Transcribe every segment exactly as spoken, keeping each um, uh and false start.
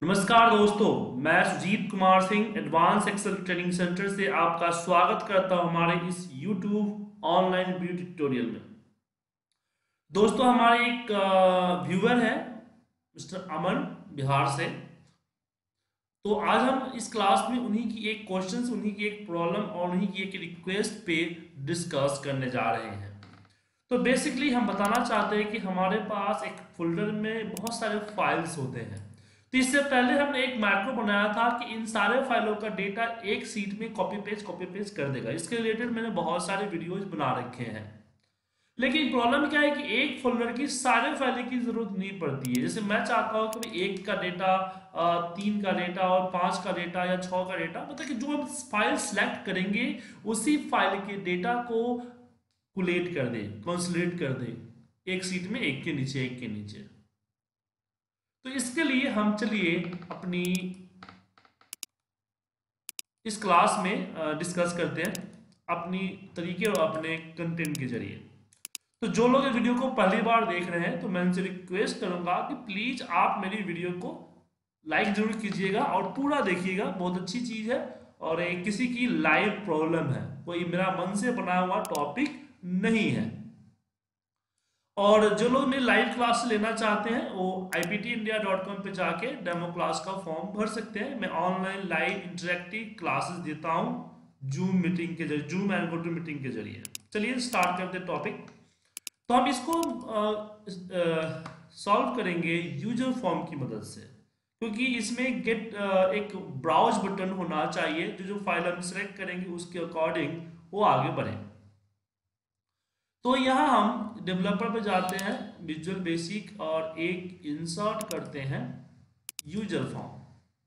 नमस्कार दोस्तों, मैं Sujit Kumar Singh advance Excel training centre से आपका स्वागत करता हूं हमारे इस यूट्यूब ऑनलाइन वीडियो ट्यूटोरियल में। दोस्तों, हमारे एक व्यूअर है मिस्टर अमन, बिहार से। तो आज हम इस क्लास में उन्हीं की एक क्वेश्चन, उन्हीं की एक प्रॉब्लम और उन्हीं की एक रिक्वेस्ट पे डिस्कस करने जा रहे हैं। तो बेसिकली हम बताना चाहते हैं कि हमारे पास एक फोल्डर में बहुत सारे फाइल्स होते हैं। तो इससे पहले हमने एक मैक्रो बनाया था कि इन सारे फाइलों का डेटा एक सीट में कॉपी पेस्ट कॉपी पेस्ट कर देगा। इसके रिलेटेड मैंने बहुत सारे वीडियोज बना रखे हैं। लेकिन प्रॉब्लम क्या है कि एक फोल्डर की सारे फाइलें की जरूरत नहीं पड़ती है। जैसे मैं चाहता हूँ कि एक का डेटा, तीन का डेटा और पांच का डेटा या छह का डेटा, मतलब कि जो हम फाइल सेलेक्ट करेंगे उसी फाइल के डेटा को कुलेट कर दे, कंसोलिडेट कर दे एक सीट में, एक के नीचे एक के नीचे। तो इसके लिए हम चलिए अपनी इस क्लास में डिस्कस करते हैं अपनी तरीके और अपने कंटेंट के जरिए। तो जो लोग इस वीडियो को पहली बार देख रहे हैं तो मैं उनसे रिक्वेस्ट करूंगा कि प्लीज आप मेरी वीडियो को लाइक जरूर कीजिएगा और पूरा देखिएगा। बहुत अच्छी चीज है और एक किसी की लाइव प्रॉब्लम है, कोई मेरा मन से बना हुआ टॉपिक नहीं है। और जो लोग मेरी लाइव क्लास लेना चाहते हैं वो I P T India dot com पे जाके डेमो क्लास का फॉर्म भर सकते हैं। मैं ऑनलाइन लाइव इंटरेक्टिव क्लासेस देता हूं जूम मीटिंग के जरिए, Zoom and go to meeting के जरिए। चलिए स्टार्ट करते हैं टॉपिक। तो हम इसको सॉल्व करेंगे यूजर फॉर्म की मदद से, क्योंकि इसमें गेट एक ब्राउज बटन होना चाहिए जो जो फाइल हम सेलेक्ट करेंगे उसके अकॉर्डिंग वो आगे बढ़े। तो यहाँ हम डेवलपर पे जाते हैं, विजुअल बेसिक, और एक इंसर्ट करते हैं यूजर फॉर्म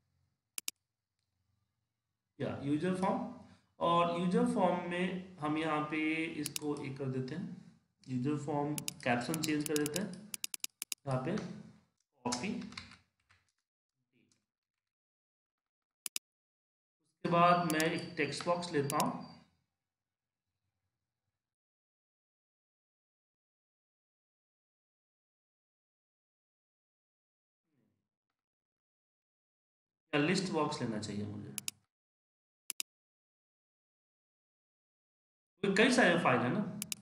या यूजर फॉर्म। और यूजर फॉर्म में हम यहाँ पे इसको एक कर देते हैं, यूजर फॉर्म कैप्शन चेंज कर देते हैं यहाँ पे कॉपी। उसके बाद मैं एक टेक्स्ट बॉक्स लेता हूँ, या लिस्ट बॉक्स लेना चाहिए मुझे, तो कई सारे फाइल है ना।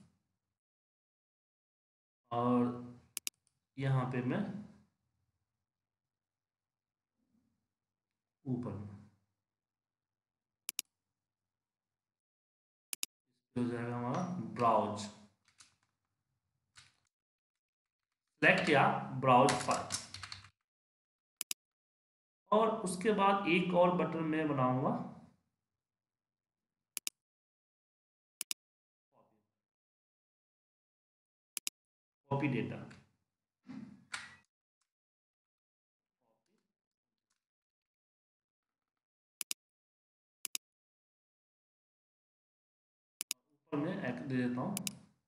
और यहाँ पे मैं ऊपर में हो जाएगा हमारा ब्राउज, सेलेक्ट या ब्राउज फाइल। और उसके बाद एक और बटन मैं बनाऊंगा कॉपी डेटा। ऊपर मैं एक दे देता हूँ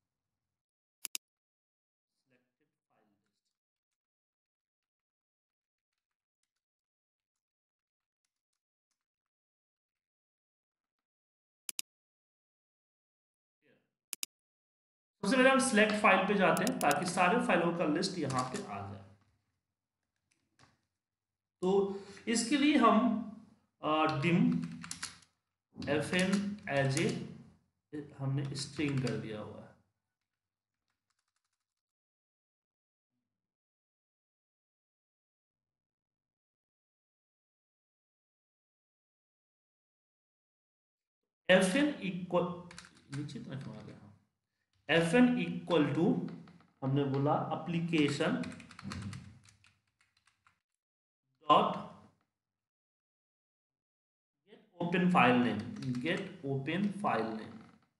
सबसे पहले हम सिलेक्ट फाइल पे जाते हैं ताकि सारे फाइलों का लिस्ट यहाँ पे आ जाए। तो इसके लिए हम dim F N as A हमने स्ट्रिंग कर दिया हुआ है। एफ एन इक्वल नीचे तक आ गया, एफ एन इक्वल टू हमने बोला application dot get open file name, get open file name,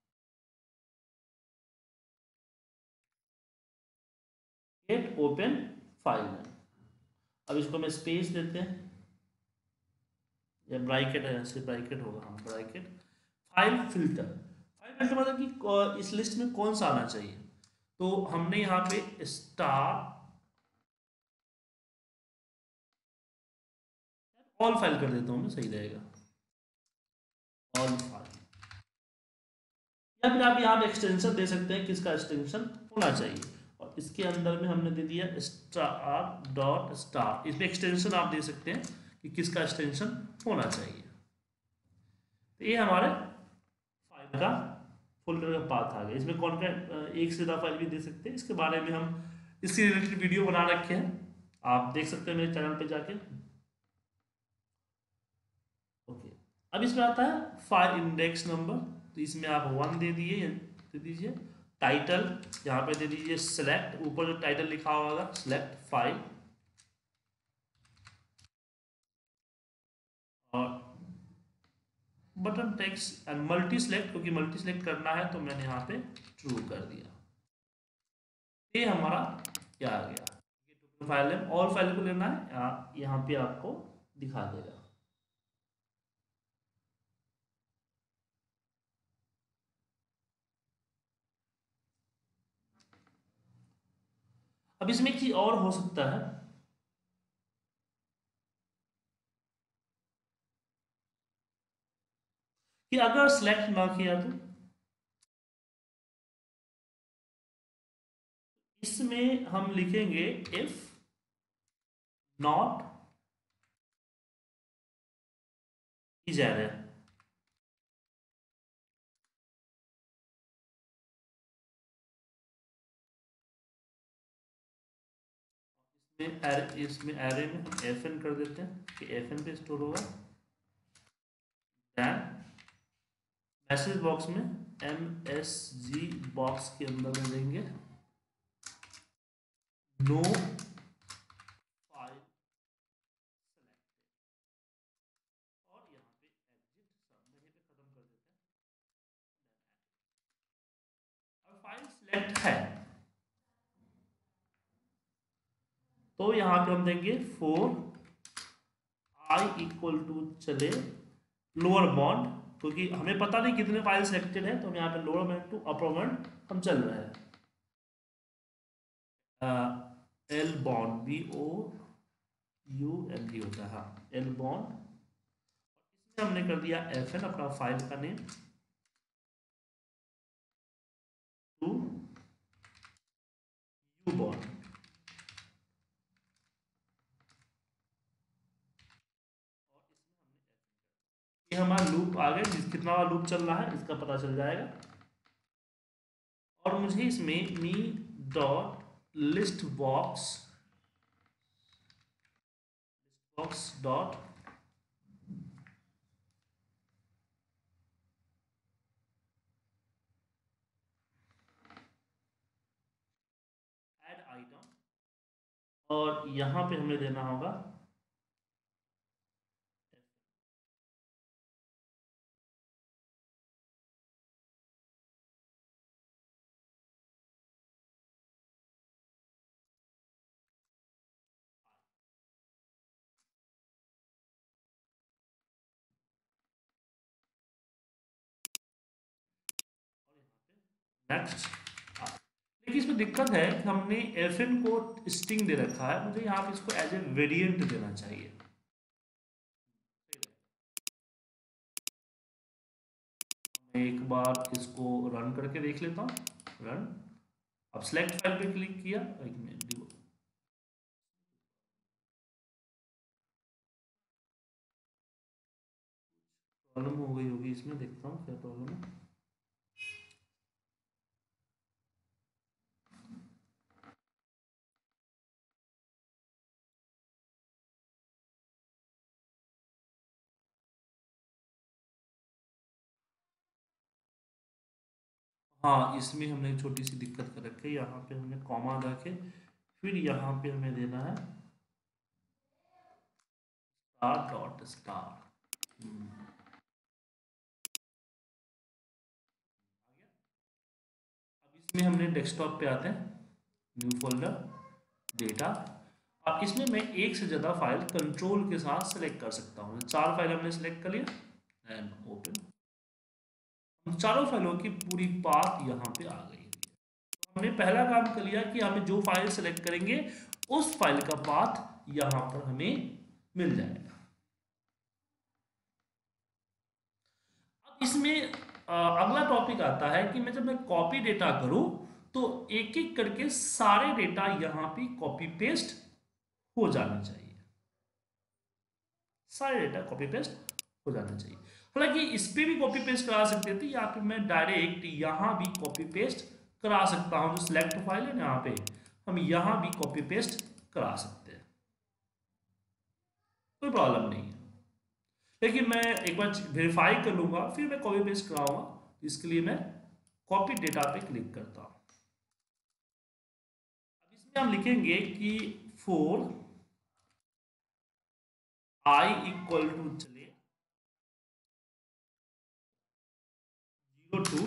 get open file name. अब इसको मैं स्पेस देते हैं या ब्रैकेट है, ऐसे ब्रैकेट होगा, हाँ bracket. File filter, file filter मतलब कि इस लिस्ट में कौन सा आना चाहिए। तो हमने यहाँ पे स्टार ऑल फाइल कर देता हूँ मैं, सही रहेगा ऑल फाइल। या फिर आप यहाँ पे एक्सटेंशन दे सकते हैं, किसका एक्सटेंशन होना चाहिए। और इसके अंदर में हमने दे दिया स्टार डॉट स्टार। इसमें एक्सटेंशन आप दे सकते हैं कि किसका एक्सटेंशन होना चाहिए। तो ये हमारे फाइल का फोल्डर का पाथ आ गया। इसमें कौन सा एक से ज्यादा फाइल भी दे सकते हैं, इसके बारे में हम इससे रिलेटेड वीडियो बना रखे हैं, आप देख सकते हैं मेरे चैनल पे जाके। ओके, अब इसमें आता है फाइल इंडेक्स नंबर। तो इसमें आप वन दे दिए दे दीजिए। टाइटल यहाँ पे दे दीजिए सेलेक्ट, ऊपर जो टाइटल लिखा होगा सेलेक्ट फाइल, और button text and multi select, क्योंकि मल्टी सेलेक्ट करना है तो मैंने यहाँ पे ट्रू कर दिया। ये हमारा क्या आ गया, फाइल है। ऑल फाइल को लेना है, यहाँ पे आपको दिखा देगा। अब इसमें एक चीज और हो सकता है कि अगर सिलेक्ट ना किया तो इसमें हम लिखेंगे इफ नॉट डिजायरेबल। इसमें एरे इसमें एरे में हम एफ एन कर देते हैं कि एफ एन पे स्टोर होगा। दैन मैसेज बॉक्स में एम एस जी बॉक्स के अंदर में देंगे नो फाइल सेलेक्टेड, और यहाँ पे एग्जिट सब यहीं पे खत्म कर देते हैं। अब फाइल सिलेक्ट है तो यहाँ पे हम देंगे फोर आई इक्वल टू चले लोअर बाउंड, क्योंकि हमें पता नहीं कितने फाइल सिलेक्टेड है, तो हम यहाँ पे lower bound to upper bound हम चल रहे हैं। L bound B O U N D होता है, हाँ एल बॉन्ड। इसमें हमने कर दिया एफ एन अपना फाइल का नेम, टू यू बॉन्ड, ये हमारा लूप आ गया। जिस कितना लूप चल रहा है इसका पता चल जाएगा। और मुझे इसमें me dot list box box dot add item, और यहां पे हमें देना होगा नेक्स्ट। देखिए इसमें दिक्कत है कि हमने एफ एन को स्ट्रिंग दे रखा है, मुझे यहाँ पे इसको एज ए वेरिएंट देना चाहिए। मैं एक बार इसको रन करके देख लेता हूँ। रन, अब सेलेक्ट फाइल पे क्लिक किया, एक मिनट प्रॉब्लम हो गई होगी इसमें, देखता हूँ क्या प्रॉब्लम है। हाँ, इसमें हमने एक छोटी सी दिक्कत कर रखी है, यहाँ पे हमने कॉमा रखे, फिर यहाँ पे हमें देना है स्टार डॉट स्टार। अब इसमें हमने डेस्कटॉप पे आते हैं, न्यू फोल्डर डेटा। अब इसमें मैं एक से ज़्यादा फाइल कंट्रोल के साथ सेलेक्ट कर सकता हूँ। चार फाइल हमने सेलेक्ट कर लिया एंड ओपन। चारों फाइलों की पूरी पाथ यहाँ पे आ गई है। तो हमने पहला काम कर लिया कि हमें जो फाइल सेलेक्ट करेंगे उस फाइल का पाथ यहाँ पर हमें मिल जाएगा। अब इसमें आ, अगला टॉपिक आता है कि मैं जब मैं कॉपी डेटा करूं तो एक एक करके सारे डेटा यहाँ पे कॉपी पेस्ट हो जाना चाहिए, सारे डेटा कॉपी पेस्ट हो जाना चाहिए। हालांकि इस पे भी कॉपी पेस्ट करा सकते थे, या फिर मैं डायरेक्ट यहाँ भी कॉपी पेस्ट करा सकता हूँ। जो सिलेक्ट फाइल है ना, यहाँ पे हम यहाँ भी कॉपी पेस्ट करा सकते हैं, कोई प्रॉब्लम नहीं है। लेकिन मैं एक बार वेरीफाई कर लूंगा, फिर मैं कॉपी पेस्ट कराऊंगा। इसके लिए मैं कॉपी डेटा पे क्लिक करता हूँ। अब इसमें हम लिखेंगे कि फोर आई इक्वल टू चले zero to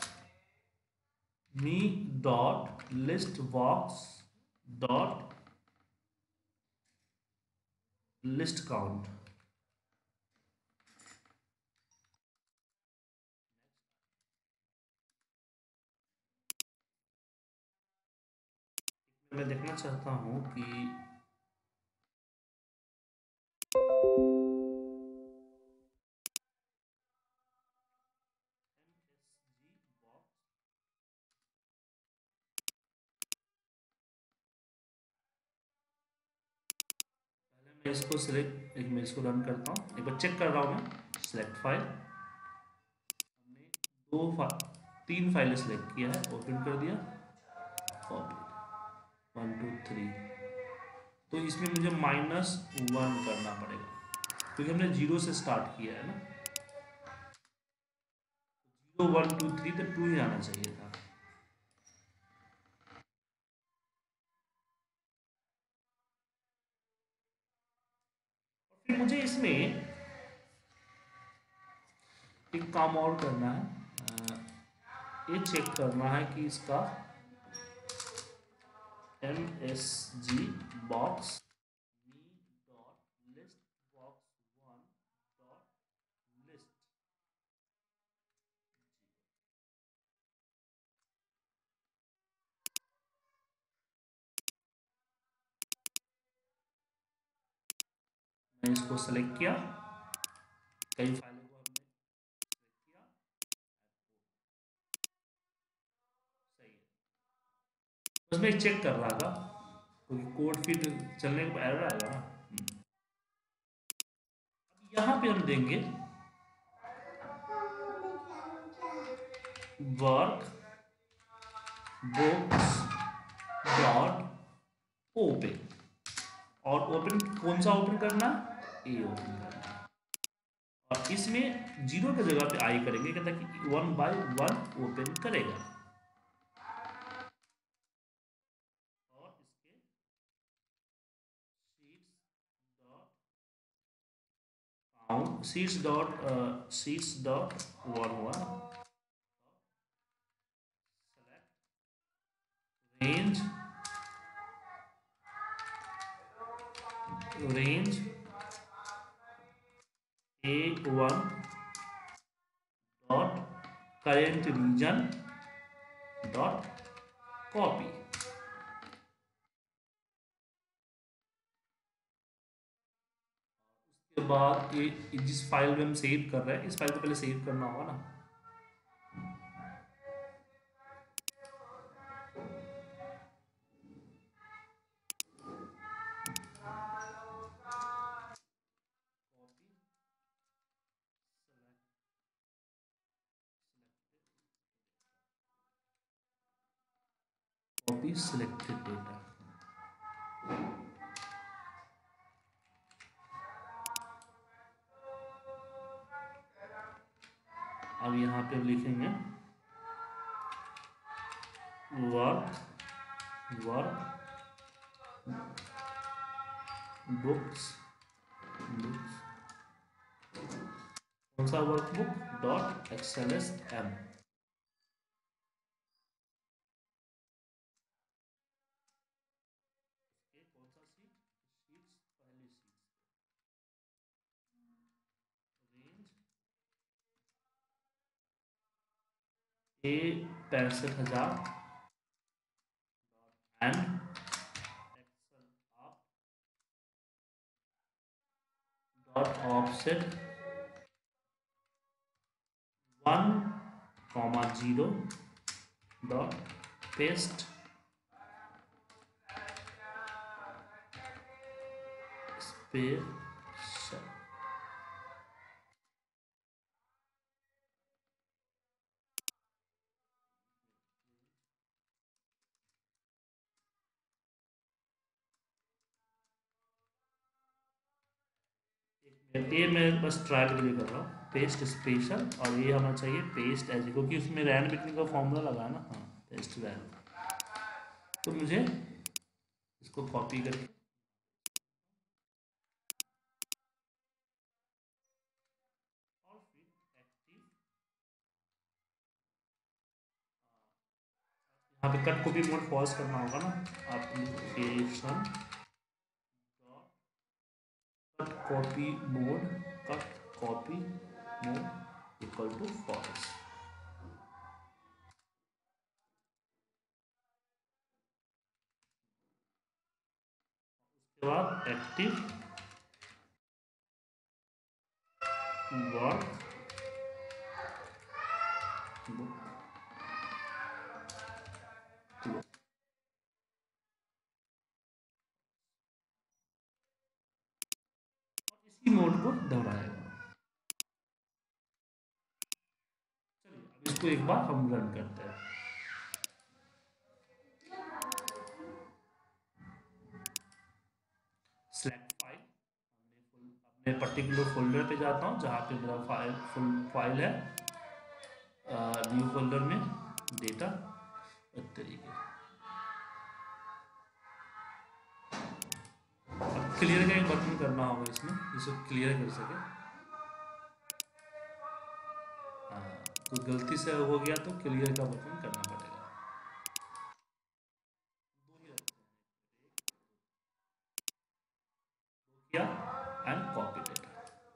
me dot list box dot list count. मैं देखना चाहता हूं कि मैं इसको सिलेक्ट, एक मैं इसको रन करता हूँ, एक बार चेक कर रहा हूँ मैं। सिलेक्ट फाइल, हमने दो फा, तीन फाइलें सिलेक्ट किया है, ओपन कर दिया, कॉपी वन टू थ्री। तो इसमें मुझे माइनस वन करना पड़ेगा, क्योंकि हमने जीरो से स्टार्ट किया है ना। जीरो वन टू थ्री तो टू ही आना चाहिए था। और फिर मुझे इसमें एक काम और करना है, ये चेक करना है कि इसका M S G box me dot list box one dot list. मैं इसको सेलेक्ट किया, कई फाइलों को हमने सेलेक्ट किया, सही है। बस मैं चेक कर रहा था, क्योंकि कोड फिर चलने को एरर आएगा ना। अब यहाँ पे हम देंगे वर्क बुक्स डॉट ओपन। और ओपन कौन सा ओपन करना, ए ओपन करना। और इसमें जीरो की जगह पे आई करेंगे, कहता कि वन बाय वन ओपन करेगा। और इसके sheets dot count, sheets dot sheets dot one हुआ, select range range A one dot current region dot copy. उसके बाद ये जिस फाइल में हम सेव कर रहे हैं, इस फाइल को पहले सेव करना होगा ना। Copy selected data. अब यहाँ पे लिखेंगे वर्क वर्क बुक्स बुक्स कौन सा वर्कबुक डॉट एक्सएलएस एम। कौन सा सीट, शीट्स पहली शीट्स रेंज ए पैंसठ हजार end XL up dot offset one comma zero dot paste special. ये मैं बस ट्रायल के लिए कर रहा हूँ, पेस्ट स्पेशल, और ये होना चाहिए पेस्ट एज, क्योंकि उसमें रैन बिटने का फॉर्मूला लगा है ना। हाँ, पेस्ट रैन। तो मुझे इसको कॉपी करके और फिर एक्टिव, यहाँ पे कट कॉपी मोड पॉज करना होगा ना, application cut copy mode, cut copy mode equal to false. उसके बाद एक्टिव वर्क इसी मोड को दोहराएगा। चलिए अब इसको एक बार हम रन करते हैं। सेलेक्ट फाइल, अपने पर्टिकुलर फोल्डर पे जाता हूँ जहाँ पे मेरा फाइल फुल फाइल है, न्यू फोल्डर में डेटा इस तरीके। अब क्लियर का एक बटन करना होगा इसमें, जिसको क्लियर कर सके। तो गलती से हो गया तो क्लियर का बटन करना पड़ेगा। दो ही रखते हैं, किया एंड कॉपी डेटा।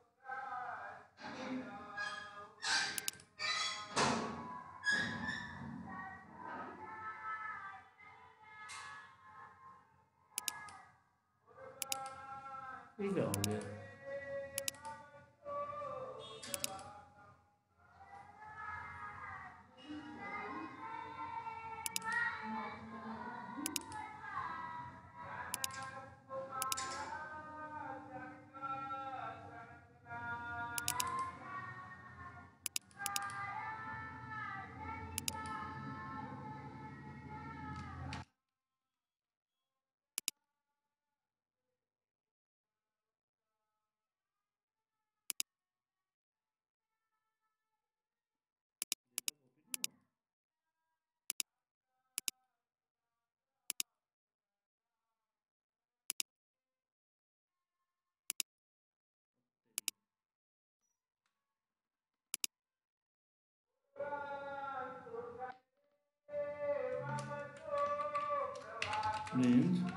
ठीक है, हो गया। means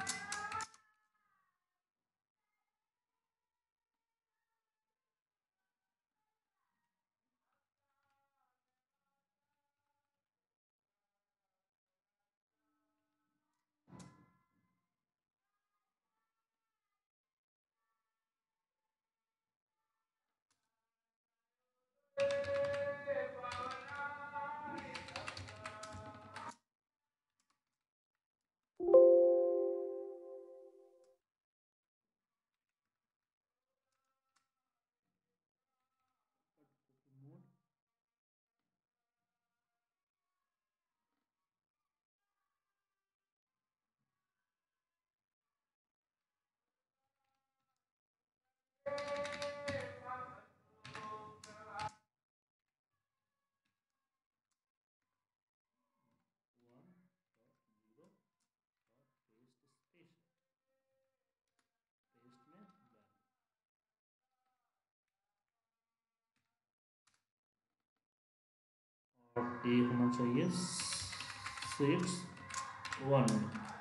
और ये होना चाहिए सिक्स वन।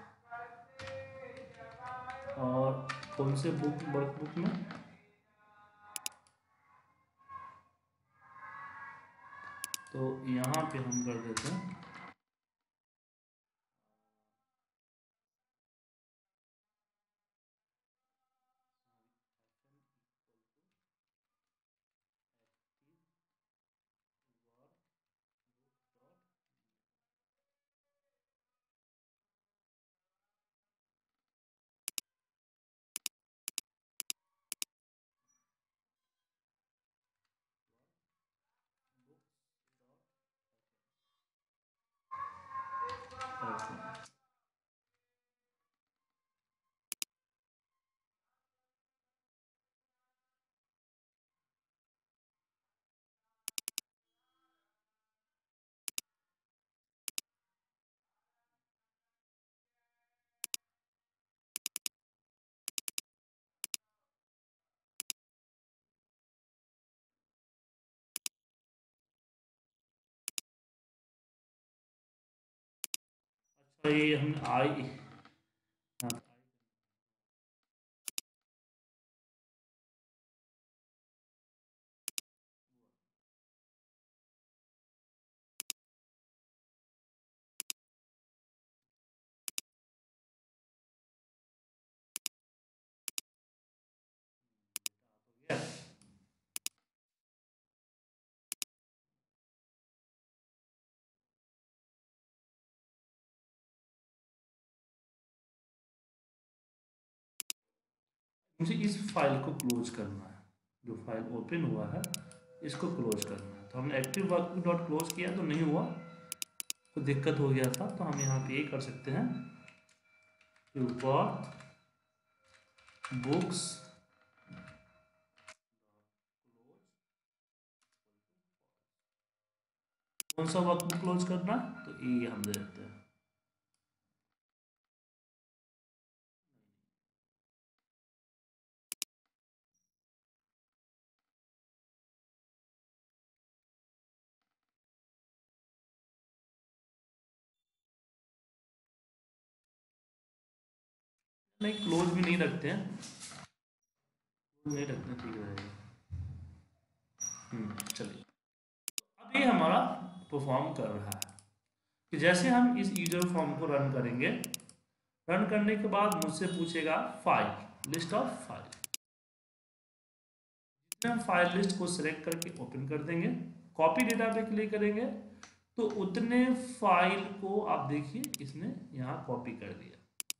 और कौन से बुक वर्कबुक में, तो यहाँ पे हम कर देते हैं तो ये हम आई हाँ, yes। मुझे इस फाइल को क्लोज करना है, जो फाइल ओपन हुआ है इसको क्लोज करना है। तो हमने एक्टिव वर्कबुक डॉट क्लोज किया तो नहीं हुआ, तो दिक्कत हो गया था। तो हम यहाँ पे ये कर सकते हैं, ऊपर बुक्स कौन सा वर्कबुक क्लोज करना है, तो ये हम दे देते हैं। नहीं, क्लोज भी नहीं रखते हैं, क्लोज नहीं रखते, ठीक रहेगा। हम्म चलिए, अब ये हमारा परफॉर्म कर रहा है कि जैसे हम इस यूजर फॉर्म को रन करेंगे, रन करने के बाद मुझसे पूछेगा फाइल, लिस्ट ऑफ फाइल। हम फाइल लिस्ट को सिलेक्ट करके ओपन कर देंगे, कॉपी डेटा पे क्लिक करेंगे, तो उतने फाइल को आप देखिए इसने यहाँ कॉपी कर दिया।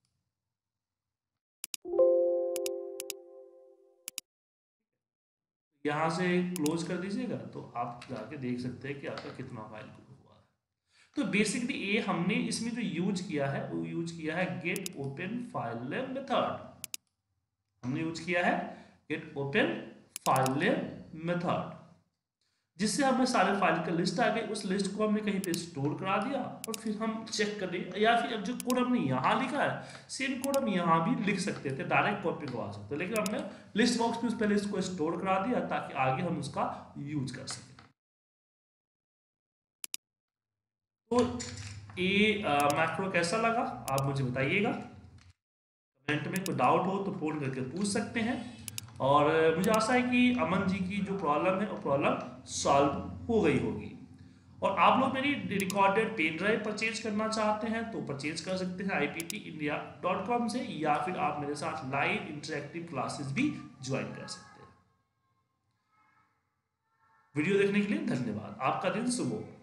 यहाँ से क्लोज कर दीजिएगा तो आप जाके देख सकते हैं कि आपका कितना फाइल हुआ है। तो बेसिकली ये हमने इसमें जो यूज किया है वो यूज किया है गेट ओपन फाइल मेथड। हमने यूज किया है गेट ओपन फाइल मेथड, जिससे हमें सारे फाइल का लिस्ट आ गई। उस लिस्ट को हमने कहीं पे स्टोर करा दिया और फिर हम चेक कर लिए, या फिर अब जो कोड हमने यहाँ लिखा है सेम कोड हम यहाँ भी लिख सकते थे, डायरेक्ट कॉपी करवा सकते, लेकिन हमने लिस्ट बॉक्स में उस पहले इसको स्टोर करा दिया ताकि आगे हम उसका यूज कर सकें। तो ये मैक्रो कैसा लगा आप मुझे बताइएगा, कमेंट में कोई डाउट हो तो फोन करके पूछ सकते हैं। और मुझे आशा है कि अमन जी की जो प्रॉब्लम है वो प्रॉब्लम सॉल्व हो गई होगी। और आप लोग मेरी रिकॉर्डेड पेन ड्राइव परचेज करना चाहते हैं तो परचेज कर सकते हैं I P T India dot com से, या फिर आप मेरे साथ लाइव इंटरेक्टिव क्लासेस भी ज्वाइन कर सकते हैं। वीडियो देखने के लिए धन्यवाद, आपका दिन शुभ हो।